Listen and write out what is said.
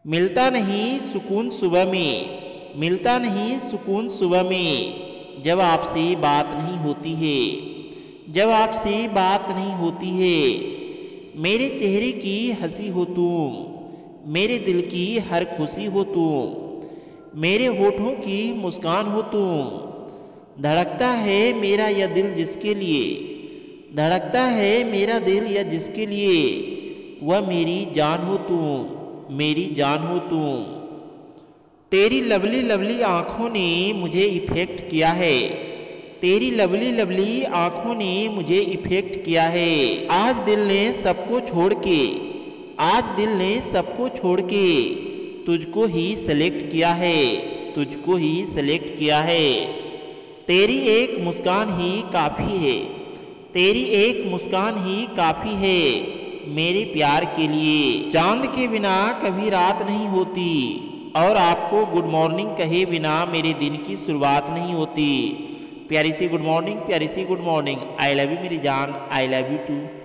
मिलता नहीं सुकून सुबह में, मिलता नहीं सुकून सुबह में, जब आपसे बात नहीं होती है, जब आपसे बात नहीं होती है। मेरे चेहरे की हंसी हो तुम, मेरे दिल की हर खुशी हो तुम, मेरे होठों की मुस्कान हो तुम। धड़कता है मेरा यह दिल जिसके लिए, धड़कता है मेरा दिल या जिसके लिए, वह मेरी जान हो तुम, मेरी जान हो तुम। तेरी लवली लवली आँखों ने मुझे इफ़ेक्ट किया है, तेरी लवली लवली आँखों ने मुझे इफ़ेक्ट किया है। आज दिल ने सबको छोड़ के, आज दिल ने सबको छोड़ के तुझको ही सेलेक्ट किया है, तुझको ही सेलेक्ट किया है। तेरी एक मुस्कान ही काफ़ी है, तेरी एक मुस्कान ही काफ़ी है मेरे प्यार के लिए। चांद के बिना कभी रात नहीं होती, और आपको गुड मॉर्निंग कहे बिना मेरे दिन की शुरुआत नहीं होती। प्यारी सी गुड मॉर्निंग, प्यारी सी good morning. I love you मेरी जान, आई लव यू टू।